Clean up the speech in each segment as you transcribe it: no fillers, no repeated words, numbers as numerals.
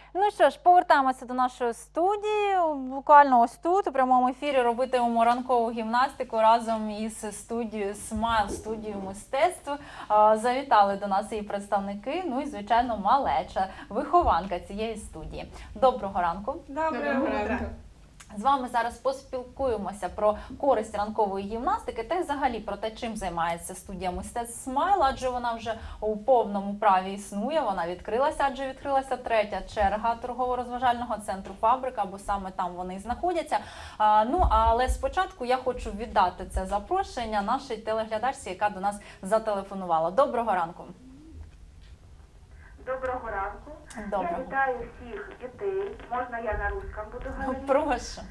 Ну що ж, повертаємося до нашої студії. Буквально ось тут, у прямому ефірі, робитимемо ранкову гімнастику разом із студією Смайл, студією мистецтв. Завітали до нас її представники, ну і, звичайно, малеча, вихованка цієї студії. Доброго ранку. Доброго ранку. З вами зараз поспілкуємося про користь ранкової гімнастики та й взагалі про те, чим займається студія мистецтв Смайл, адже вона вже у повному праві існує, вона відкрилася, адже відкрилася третя черга торгово-розважального центру «Фабрика», бо саме там вони і знаходяться. Ну, але спочатку я хочу віддати це запрошення нашій телеглядачці, яка до нас зателефонувала. Доброго ранку. Доброго ранку. Доброго. Я вітаю всіх дітей. Можно я на русском буду говорить? Прошу.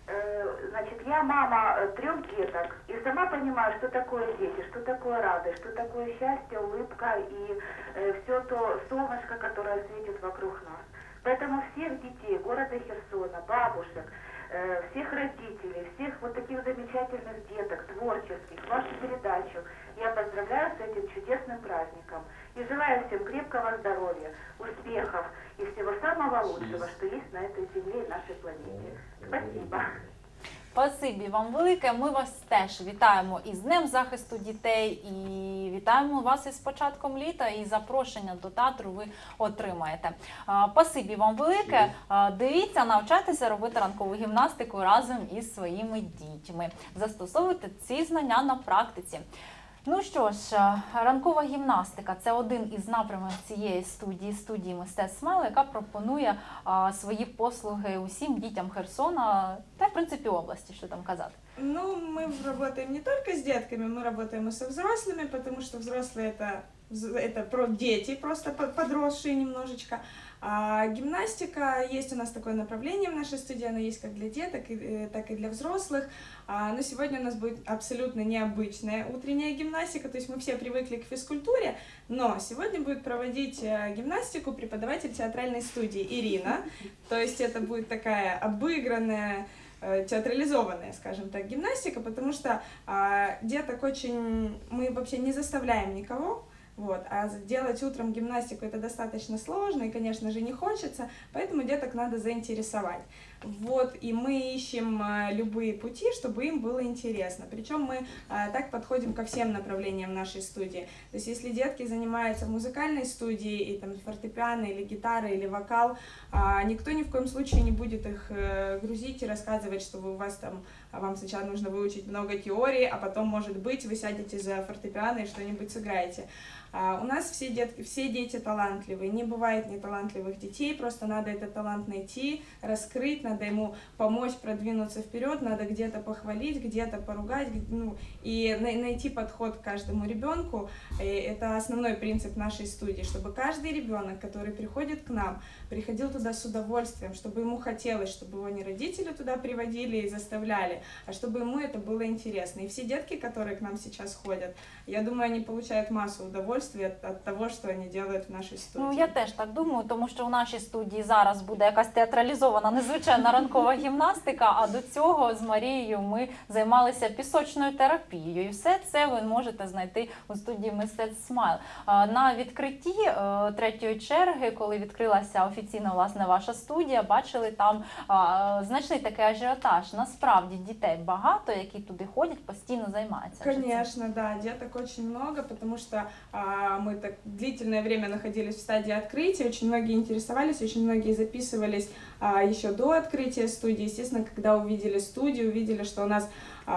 Значит, я мама 3 деток и сама понимаю, что такое дети, что такое радость, что такое счастье, улыбка и все то солнышко, которое светит вокруг нас. Поэтому всех детей города Херсона, бабушек, всех родителей, всех вот таких замечательных деток, творческих, вашу передачу я поздравляю с этим чудесным праздником. И желаю всем крепкого здоровья, успехов и всего самого лучшего, что есть на этой земле и нашей планете. Спасибо. Спасибі вам велике. Ми вас теж вітаємо із Днем захисту дітей і вітаємо вас із початком літа, і запрошення до театру ви отримаєте. Спасибі вам велике. Дивіться, навчайтеся робити ранкову гімнастику разом із своїми дітьми. Застосовуйте ці знання на практиці. Ну що ж, ранкова гімнастика – це один із напрямів цієї студії мистецтв Смайл, яка пропонує свої послуги усім дітям Херсона та, в принципі, області, що там казати. Ну, мы работаем не только с детками, мы работаем и со взрослыми, потому что взрослые это про дети, просто подросшие немножечко. А гимнастика, есть у нас такое направление в нашей студии, оно есть как для деток, так и для взрослых. Но сегодня у нас будет абсолютно необычная утренняя гимнастика, то есть мы все привыкли к физкультуре, но сегодня будет проводить гимнастику преподаватель театральной студии Ирина, то есть это будет такая обыгранная, театрализованная, скажем так, гимнастика, потому что деток мы вообще не заставляем никого. Вот. А делать утром гимнастику это достаточно сложно и, конечно же, не хочется, поэтому деток надо заинтересовать. Вот. И мы ищем любые пути, чтобы им было интересно. Причем мы так подходим ко всем направлениям нашей студии. То есть если детки занимаются в музыкальной студии, и там фортепиано, или гитара, или вокал, никто ни в коем случае не будет их грузить и рассказывать, что у вас там, вам сначала нужно выучить много теории, а потом, может быть, вы сядете за фортепиано и что-нибудь сыграете. У нас все дети талантливые, не бывает неталантливых детей, просто надо этот талант найти, раскрыть, надо ему помочь продвинуться вперед, надо где-то похвалить, где-то поругать, ну, и найти подход к каждому ребенку. И это основной принцип нашей студии, чтобы каждый ребенок, который приходит к нам, приходил туда с удовольствием, чтобы ему хотелось, чтобы его не родители туда приводили и заставляли, а чтобы ему это было интересно. И все детки, которые к нам сейчас ходят, я думаю, они получают массу удовольствия от того, что они делают в нашей студии. Ну, я теж так думаю, тому що в нашій студії зараз буде якась театралізована, незвичайна ранкова гімнастика, а до цього з Марією ми займалися пісочною терапією. І все це ви можете знайти у студії мистецтв Смайл. На відкритті третьої черги, коли відкрилася офіційно, власне, ваша студія, бачили там значний такий ажіотаж. Насправді дітей багато, які туди ходять, постійно займаються. Конечно, да, деток очень много, потому что мы так длительное время находились в стадии открытия, очень многие интересовались, очень многие записывались еще до открытия студии. Естественно, когда увидели студию, увидели, что у нас,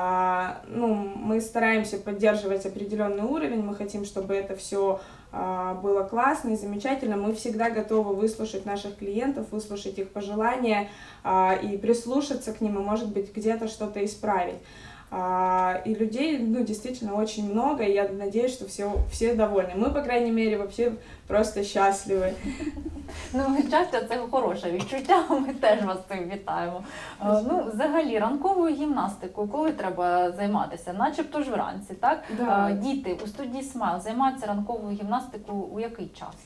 мы стараемся поддерживать определенный уровень, мы хотим, чтобы это все было классно и замечательно. Мы всегда готовы выслушать наших клиентов, выслушать их пожелания и прислушаться к ним, и, может быть, где-то что-то исправить. И людей, действительно очень много, и я надеюсь, что все довольны. Мы, по крайней мере, вообще просто счастливы. Ну, щастя – це хороше відчуття, ми теж вас цим вітаємо. Ну, взагалі, ранковою гімнастикою коли треба займатися? Начебто ж вранці, так? Да. Діти у студії Смайл займаються ранковою гімнастикою у який час?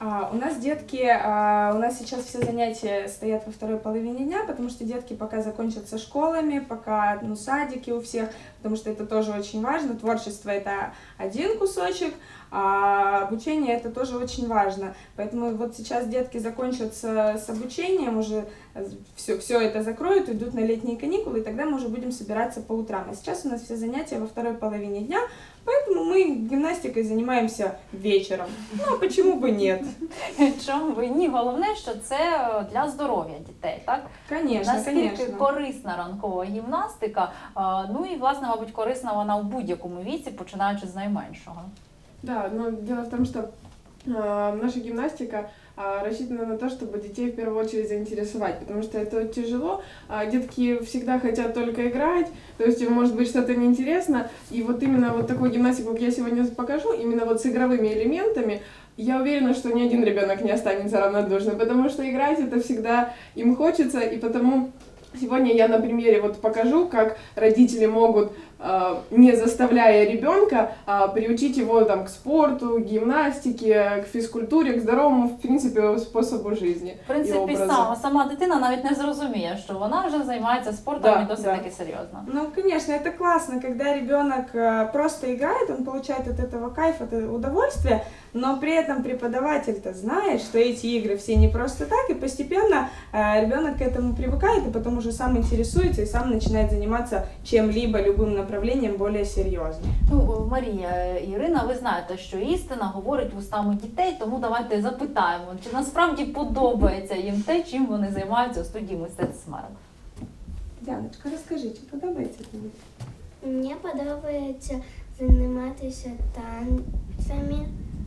У нас детки, у нас сейчас все занятия стоят во второй половине дня, потому что детки пока закончатся школами, пока садики у всех, потому что это тоже очень важно. Творчество — это один кусочек, а обучение — это тоже очень важно. Поэтому вот сейчас детки закончат с обучением, уже все это закроют, идут на летние каникулы, и тогда мы уже будем собираться по утрам. А сейчас у нас все занятия во второй половине дня, поэтому мы гимнастикой занимаемся вечером. Ну, а почему бы нет? Чому ви ні? Головне, що це для здоров'я дітей, так? Конечно, Наскільки конечно. корисна ранкова гімнастика, ну і, власне, мабуть, корисна вона у будь-якому віці, починаючи з найменшого. Да, но дело в том, что наша гимнастика рассчитана на то, чтобы детей в первую очередь заинтересовать, потому что это тяжело, детки всегда хотят только играть, то есть им может быть что-то неинтересно, и вот именно вот такую гимнастику, как я сегодня покажу, именно вот с игровыми элементами, я уверена, что ни один ребенок не останется равнодушным, потому что играть это всегда им хочется, и потому сегодня я на примере вот покажу, как родители могут, не заставляя ребенка, приучить его там к спорту, к гимнастике, к физкультуре, к здоровому, в принципе, способу жизни. В принципі, сама дитина навіть не зрозуміє, що вона вже займається спортом і досить таки серйозно. Ну, конечно, это классно, когда ребенок просто играет, он получает от этого кайф, от удовольствия, но при этом преподаватель-то знает, что эти игры все не просто так, и постепенно ребенок к этому привыкает, и потом уже сам интересуется и сам начинает заниматься чем-либо, любым направлением более серьезно. Ну, Марія, Ірина, ви знаєте, що істина говорить вустами дітей, тому давайте запитаємо, чи насправді подобається їм те, чим вони займаються у студії мистецтв «Смайл». Дяночка, розкажи, чи подобається тобі? Мені подобається займатися танцями,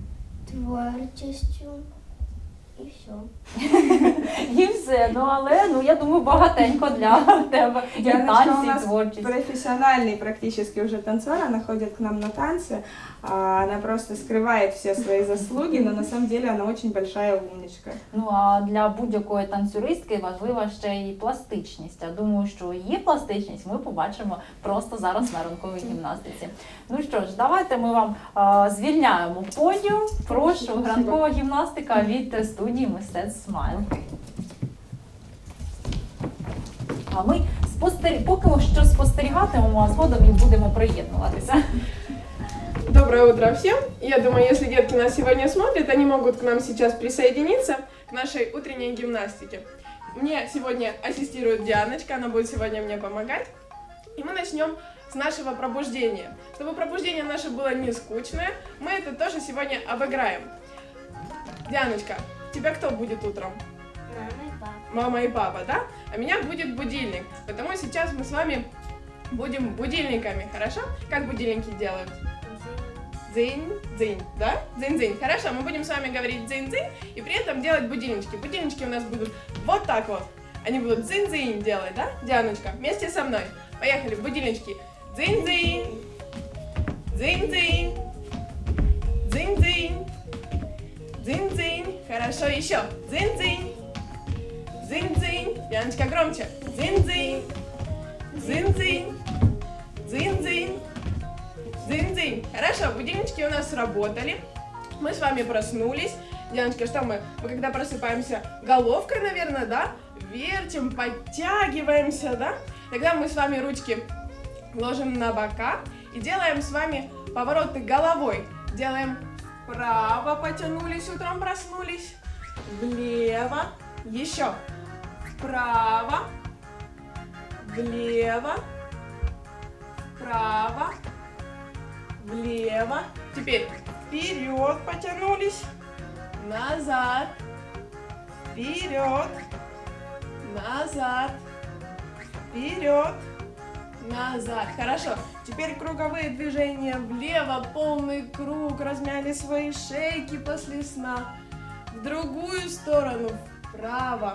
творчістю і все. І все, але я думаю, багатенько для тебе. І Дяночка у танці, і нас творчість. профессиональный практически уже танцор, она ходит к нам на танцы, она просто скрывает все свои заслуги, но на самом деле она очень большая умничка. Ну, а для будь-якої танцюристки важлива ще і пластичність. Я думаю, що її пластичність ми побачимо просто зараз на ранковій гімнастиці. Ну що ж, давайте ми вам звільняємо подіум. Прошу, ранкова гімнастика від студії мистецтв «Смайл». А ми поки що спостерігатимемо, а згодом і будемо приєднуватися. Доброе утро всем! Я думаю, если детки нас сегодня смотрят, они могут к нам сейчас присоединиться к нашей утренней гимнастике. Мне сегодня ассистирует Дианочка, она будет сегодня мне помогать. И мы начнем с нашего пробуждения. Чтобы пробуждение наше было не скучное, мы это тоже сегодня обыграем. Дианочка, тебя кто будет утром? Мама і папа. Мама и папа, да? А меня будет будильник. Потому сейчас мы с вами будем будильниками, хорошо? Как будильники делают? Дзынь-дзынь, да? Дзынь-дзынь. Хорошо, мы будем с вами говорить дзынь-дзынь и при этом делать будильнички. Будильнички у нас будут вот так вот. Они будут дзынь-дзынь делать, да? Дианочка, вместе со мной. Поехали, будильнички. Дзынь-дзынь. Дзынь-дзынь. Дзынь-дзынь. Дзынь-дзынь. Хорошо, еще. Дзынь-дзынь. Дзынь-дзынь. Дианочка, громче. Дзынь-дзынь. Дзынь-дзынь. Дзынь-дзынь. Дзынь-дзынь. Хорошо, будильнички у нас сработали. Мы с вами проснулись. Дианочка, что мы? Мы когда просыпаемся, головкой, наверное, да? Вертим, подтягиваемся, да? Тогда мы с вами ручки ложим на бока и делаем с вами повороты головой. Делаем вправо, потянулись, утром проснулись. Влево. Еще. Вправо. Влево. Вправо. Влево. Теперь вперед потянулись. Назад. Вперед. Назад. Вперед. Назад. Хорошо. Теперь круговые движения влево. Полный круг. Размяли свои шейки после сна. В другую сторону. Вправо.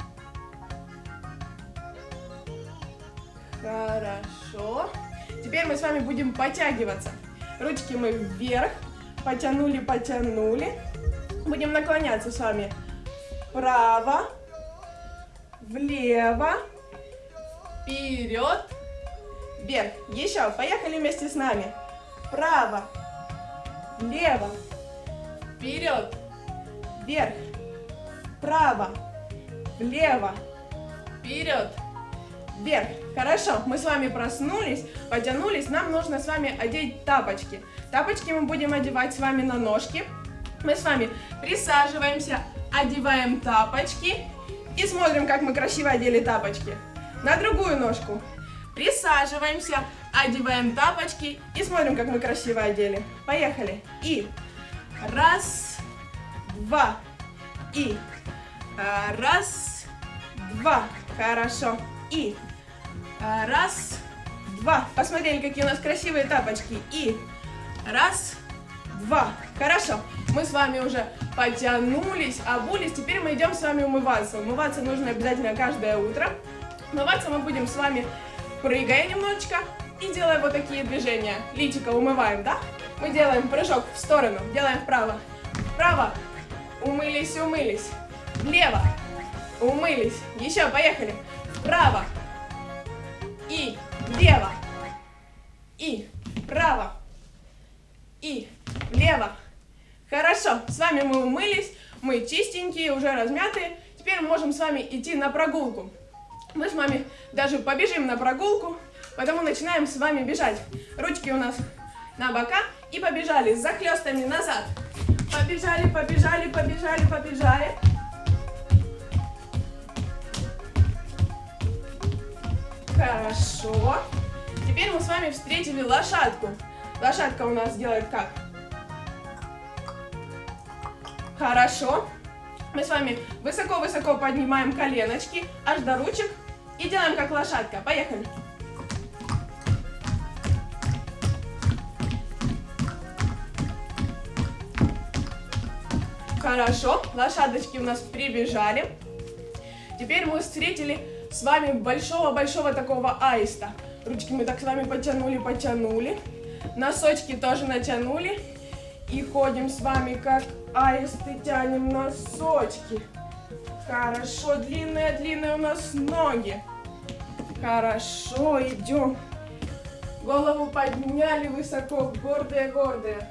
Хорошо. Теперь мы с вами будем подтягиваться. Ручки мы вверх. Потянули, потянули. Будем наклоняться с вами. Вправо. Влево. Вперед. Вверх. Еще. Поехали вместе с нами. Вправо. Влево. Вперед. вверх, вправо, влево, вперед, вверх. Хорошо, мы с вами проснулись, потянулись, нам нужно с вами одеть тапочки. Тапочки мы будем одевать с вами на ножки. Мы с вами присаживаемся, одеваем тапочки и смотрим, как мы красиво одели тапочки. На другую ножку. Присаживаемся, одеваем тапочки и смотрим, как мы красиво одели. Поехали. И раз, два. И раз, два. Хорошо. И раз, два. Посмотрели, какие у нас красивые тапочки. И раз, два. Хорошо. Мы с вами уже потянулись, обулись. Теперь мы идем с вами умываться. Умываться нужно обязательно каждое утро. Умываться мы будем с вами, прыгая немножечко и делая вот такие движения. Личико умываем, да? Мы делаем прыжок в сторону, делаем вправо. Вправо. Умылись, умылись. Влево. Умылись. Еще, поехали. Вправо. И влево. И вправо. И влево. Хорошо, с вами мы умылись, мы чистенькие, уже размятые. Теперь мы можем с вами идти на прогулку. Мы с вами даже побежим на прогулку, потому начинаем с вами бежать. Ручки у нас на бока и побежали с захлестами назад. Побежали, побежали, побежали, побежали. Хорошо. Теперь мы с вами встретили лошадку. Лошадка у нас делает как? Хорошо. Мы с вами высоко-высоко поднимаем коленочки аж до ручек и делаем как лошадка. Поехали. Хорошо. Лошадочки у нас прибежали. Теперь мы встретили с вами большого-большого такого аиста. Ручки мы так с вами потянули, потянули. Носочки тоже натянули. И ходим с вами как аисты, тянем носочки. Хорошо, длинные-длинные у нас ноги. Хорошо, идем. Голову подняли высоко, гордые-гордые.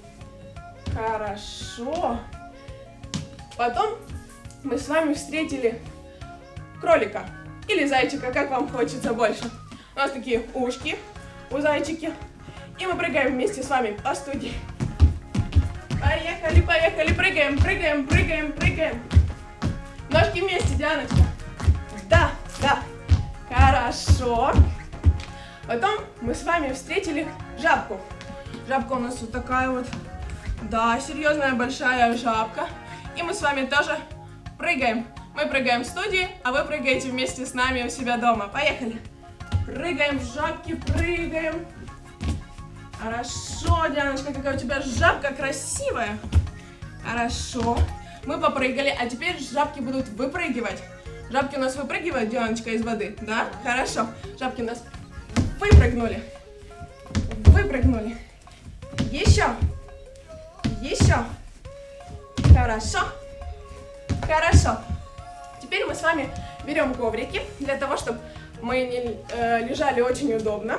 Хорошо. Потом мы с вами встретили кролика или зайчика, как вам хочется больше. У нас такие ушки у зайчики. И мы прыгаем вместе с вами по студии. Поехали, поехали, прыгаем, прыгаем, прыгаем, прыгаем. Ножки вместе, Дианочка. Да, да. Хорошо. Потом мы с вами встретили жабку. Жабка у нас вот такая вот. Да, серьезная большая жабка. И мы с вами тоже прыгаем. Мы прыгаем в студии, а вы прыгаете вместе с нами у себя дома. Поехали. Прыгаем в жабки, прыгаем. Хорошо, Дианочка, какая у тебя жабка красивая. Хорошо. Мы попрыгали, а теперь жабки будут выпрыгивать. Жабки у нас выпрыгивают, Дианочка, из воды, да? Хорошо. Жабки у нас выпрыгнули. Выпрыгнули. Еще. Еще. Хорошо. Хорошо. Теперь мы с вами берем коврики, для того, чтобы мы не лежали очень удобно.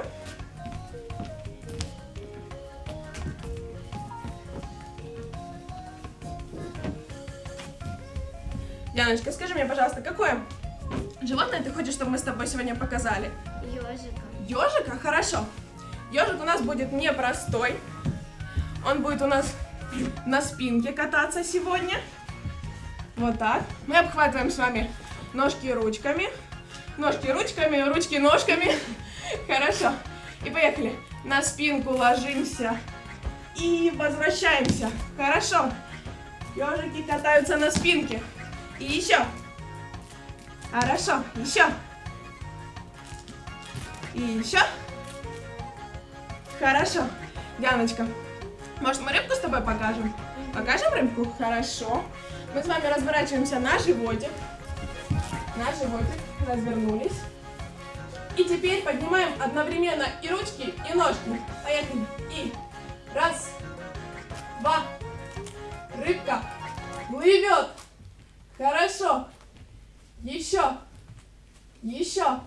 Дианочка, скажи мне, пожалуйста, какое животное ты хочешь, чтобы мы с тобой сегодня показали? Ежика. Ежика? Хорошо. Ежик у нас будет непростой. Он будет у нас на спинке кататься сегодня. Вот так. Мы обхватываем с вами ножки ручками. Ножки ручками, ручки ножками. Хорошо. И поехали. На спинку ложимся и возвращаемся. Хорошо. Ежики катаются на спинке. И еще. Хорошо. Еще. И еще. Хорошо. Дианочка, может, мы рыбку с тобой покажем? Покажем рыбку? Хорошо. Мы с вами разворачиваемся на животик. На животик. Развернулись. И теперь поднимаем одновременно и ручки, и ножки. Поехали. И раз, два. Рыбка плывет. Хорошо. Еще. Еще.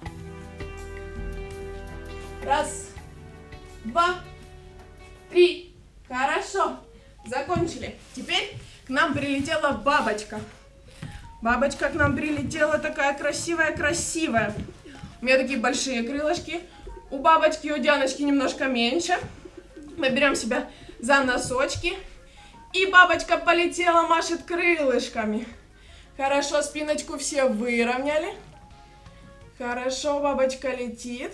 Раз, два, три. Хорошо. Закончили. Теперь к нам прилетела бабочка. Бабочка к нам прилетела такая красивая-красивая. У меня такие большие крылышки. У бабочки и у Дианочки немножко меньше. Мы берем себя за носочки. И бабочка полетела, машет крылышками. Хорошо, спиночку все выровняли. Хорошо, бабочка летит.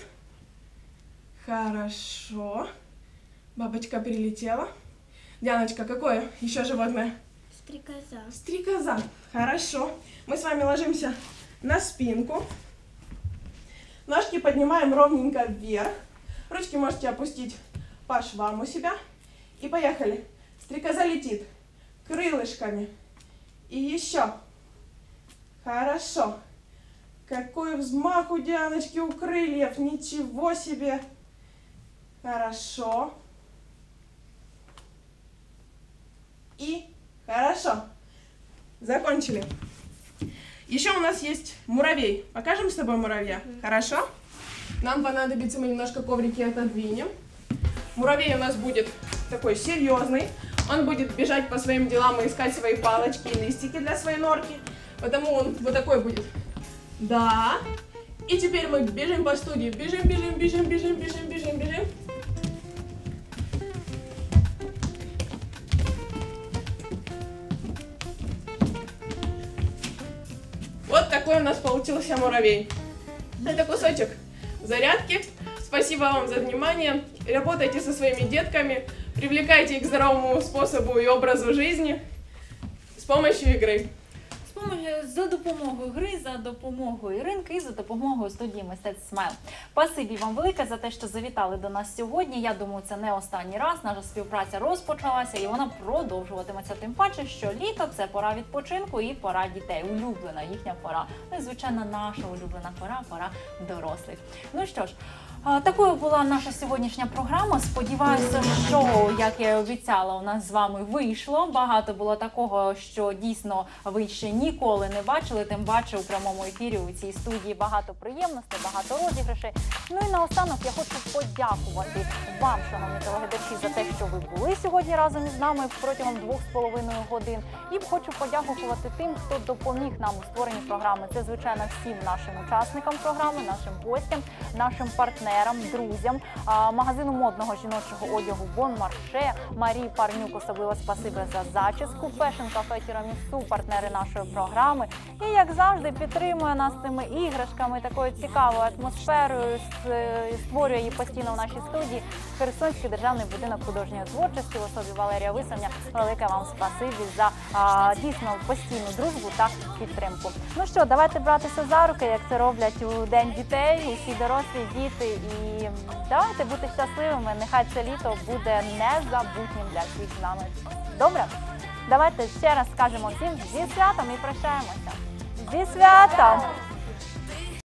Хорошо. Бабочка прилетела. Дианочка, какое еще животное? Стрекоза. Стрекоза. Хорошо. Мы с вами ложимся на спинку. Ножки поднимаем ровненько вверх. Ручки можете опустить по швам у себя. И поехали. Стрекоза летит крылышками. И еще. Хорошо. Какой взмах у Дианочки, у крыльев. Ничего себе. Хорошо. И хорошо. Закончили. Еще у нас есть муравей. Покажем с тобой муравья? Хорошо? Нам понадобится, мы немножко коврики отодвинем. Муравей у нас будет такой серьезный. Он будет бежать по своим делам и искать свои палочки и листики для своей норки. Потому он вот такой будет. Да. И теперь мы бежим по студии. Бежим, бежим, бежим, бежим, бежим, бежим, бежим. Вот такой у нас получился муравей. Это кусочек зарядки. Спасибо вам за внимание. Работайте со своими детками. Привлекайте их к здоровому способу и образу жизни с помощью игры. За допомогою гри, за допомогою Іринки і за допомогою студії мистецтв Смайл. Спасибі вам велике за те, що завітали до нас сьогодні. Я думаю, це не останній раз. Наша співпраця розпочалася і вона продовжуватиметься. Тим паче, що літо – це пора відпочинку і пора дітей. Улюблена їхня пора. Ну і, звичайно, наша улюблена пора – пора дорослих. Ну що ж, такою була наша сьогоднішня програма. Сподіваюся, що, як я і обіцяла, у нас з вами вийшло. Багато було такого, що дійсно ви ще ніколи не бачили, тим паче у прямому ефірі у цій студії багато приємностей, багато розіграшей. Ну і наостанок я хочу подякувати вам, шановні телеглядачі, за те, що ви були сьогодні разом із нами протягом 2,5 годин. І хочу подякувати тим, хто допоміг нам у створенні програми. Це, звичайно, всім нашим учасникам програми, нашим гостям, нашим партнерам, друзям, магазину модного жіночого одягу Бон Марше, Марії Парнюк, особливо спасибі за зачіску, фешн-кафе Тірамісу, партнери нашої програми. І, як завжди, підтримує нас цими іграшками, такою цікавою атмосферою, створює її постійно в нашій студії Херсонський державний будинок художньої творчості в особі Валерія Висоня. Велике вам спасибі за дійсно постійну дружбу та підтримку. Ну що, давайте братися за руки, як це роблять у День дітей, усі дорослі, діти. І давайте бути щасливими. Нехай це літо буде незабутнім для всіх з нами. Добре? Давайте ще раз скажемо всім зі святом і прощаємося. Зі святом!